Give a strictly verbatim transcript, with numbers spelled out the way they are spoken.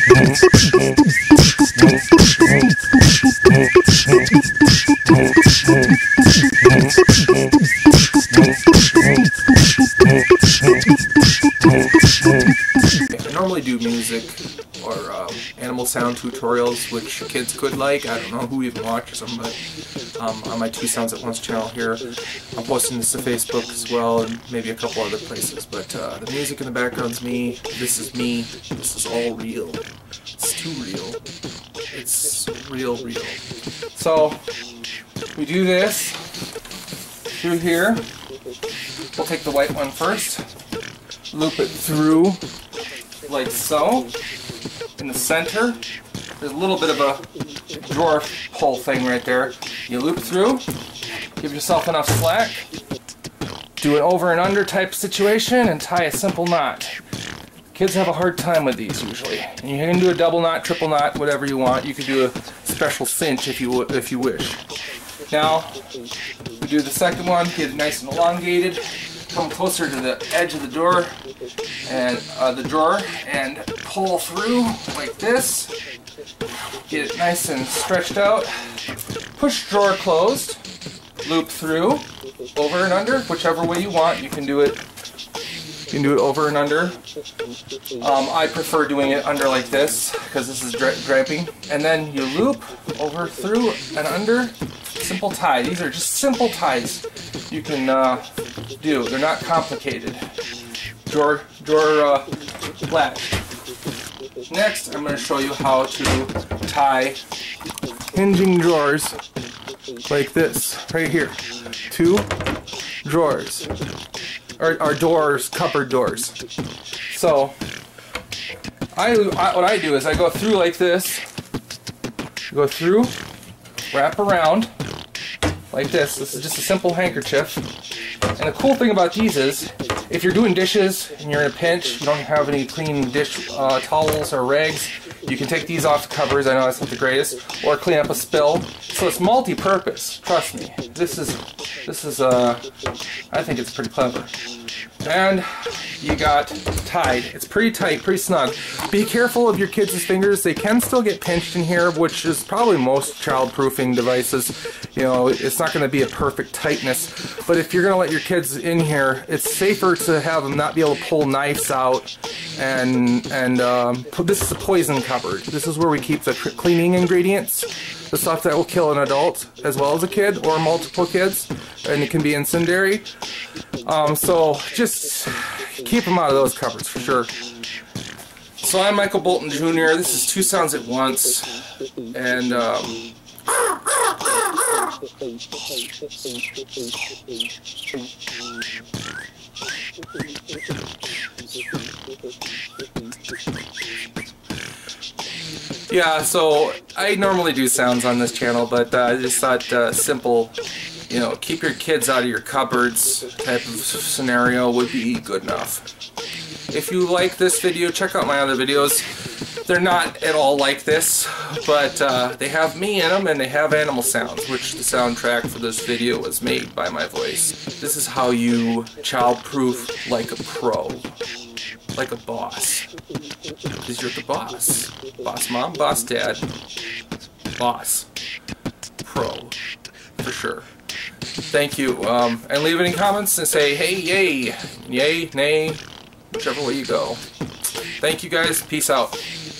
I normally do music or um, animal sound tutorials, which kids could like. I don't know who even watches them, but um, on my Two Sounds at Once channel here, I'm posting this to Facebook as well, and maybe a couple other places. But uh, the music in the background's me. This is me. This is all real. It's too real. It's real, real. So we do this through here. We'll take the white one first, loop it through like so. In the center, there's a little bit of a drawer pull thing right there. You loop through, give yourself enough slack, do an over and under type situation, and tie a simple knot. Kids have a hard time with these usually. And you can do a double knot, triple knot, whatever you want. You could do a special cinch if you if you wish. Now, we do the second one, get it nice and elongated, come closer to the edge of the door and uh, the drawer and pull through like this. Get it nice and stretched out. Push drawer closed, loop through, over and under, whichever way you want. You can do it. You can do it over and under. Um, I prefer doing it under like this because this is dra draping. And then you loop over, through, and under. Simple tie. These are just simple ties you can uh, do. They're not complicated. Drawer, drawer uh, latch. Next, I'm going to show you how to tie hinging drawers like this, right here. Two drawers. Or, or doors, cupboard doors. So, I, I what I do is I go through like this, go through, wrap around, like this. This is just a simple handkerchief. And the cool thing about these is, if you're doing dishes and you're in a pinch, you don't have any clean dish uh, towels or rags, you can take these off the covers. I know that's not the greatest, or clean up a spill. So it's multi-purpose. Trust me. This is this is uh, I think it's pretty clever. And you got tied. It's pretty tight, pretty snug. Be careful of your kids' fingers. They can still get pinched in here, which is probably most child-proofing devices. You know, it's not going to be a perfect tightness. But if you're going to let your kids in here, it's safer to have them not be able to pull knives out. And and um, this is a poison cupboard. This is where we keep the cleaning ingredients. The stuff that will kill an adult as well as a kid or multiple kids, and it can be incendiary. Um, so just keep them out of those cupboards for sure. So I'm Michael Bolton Junior This is Two Sounds at Once, and um, yeah, so I normally do sounds on this channel, but uh, I just thought uh, simple, you know, keep your kids out of your cupboards type of scenario would be good enough. If you like this video, check out my other videos. They're not at all like this, but uh, they have me in them and they have animal sounds, which the soundtrack for this video was made by my voice. This is how you child-proof like a pro. Like a boss. Because you're the boss. Boss mom, boss dad. Boss. Pro. For sure. Thank you. Um, and leave any comments and say, hey, yay, yay, nay, whichever way you go. Thank you guys. Peace out.